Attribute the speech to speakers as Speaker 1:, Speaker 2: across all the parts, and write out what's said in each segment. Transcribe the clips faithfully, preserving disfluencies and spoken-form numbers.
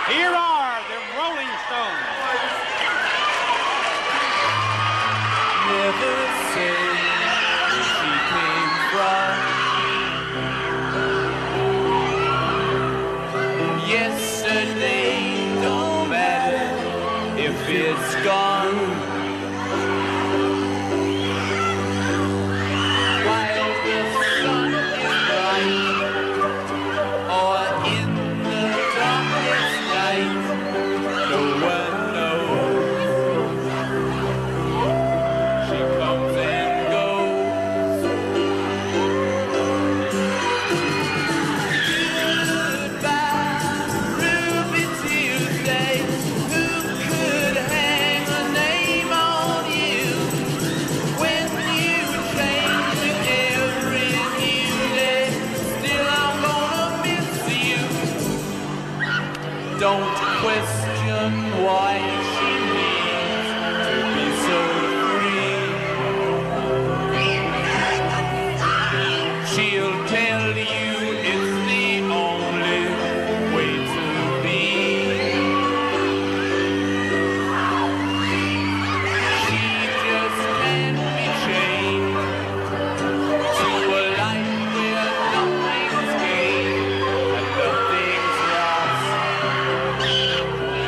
Speaker 1: Here are the Rolling Stones.
Speaker 2: Never say where she came from. Yesterday don't matter if it's gone. While the sun is bright, or in the darkest night, no one knows. She comes and goes. Goodbye, Ruby Tuesday. Who could hang a name on you when you change with every new day? Still, I'm gonna miss you. Don't question why she needs to be so free. She'll tell you it's the only way to be. She just can't be chained to a life where nothing's gained and nothing's lost.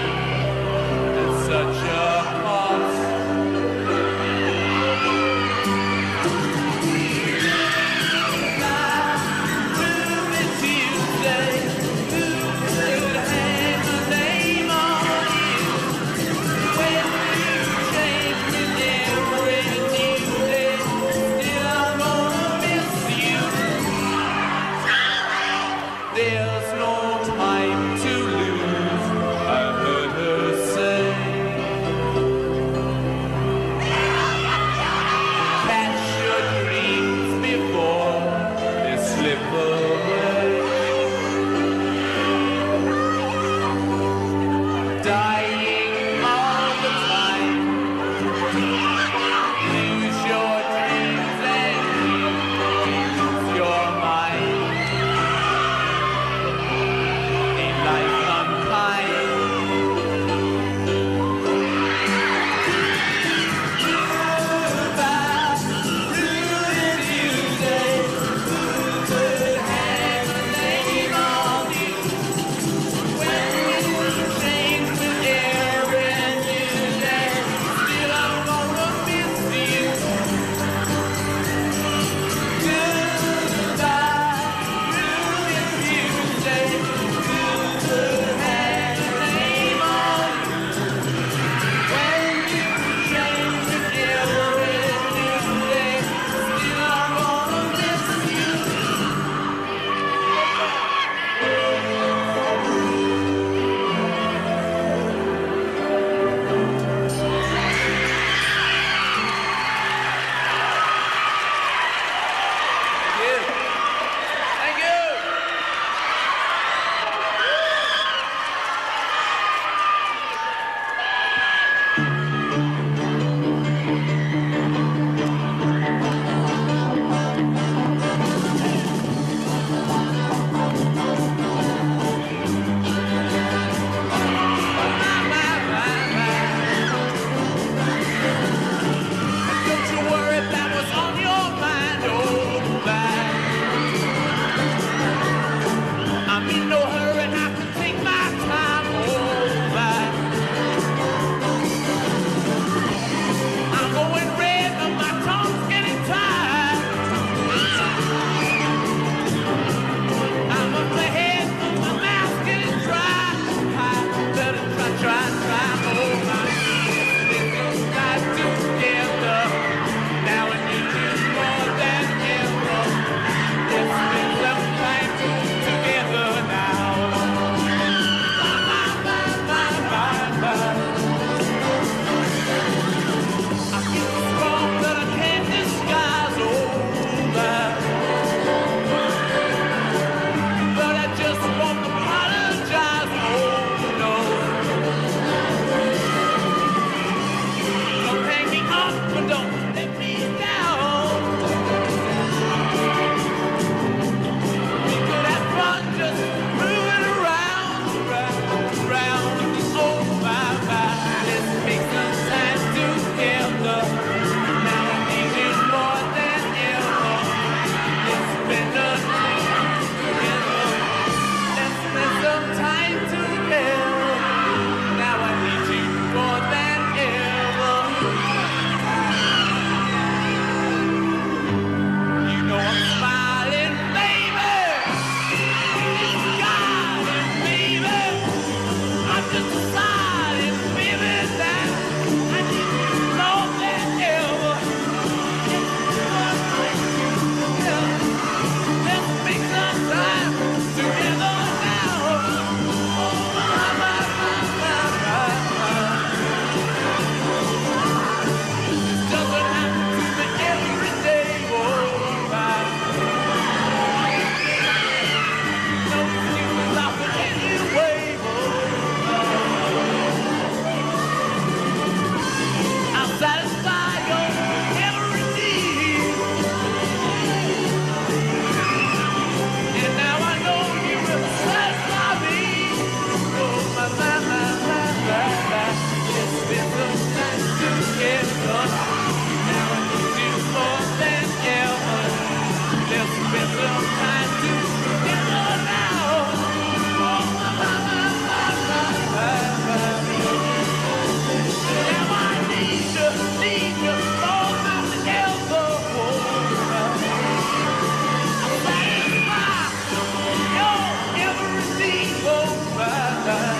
Speaker 2: time.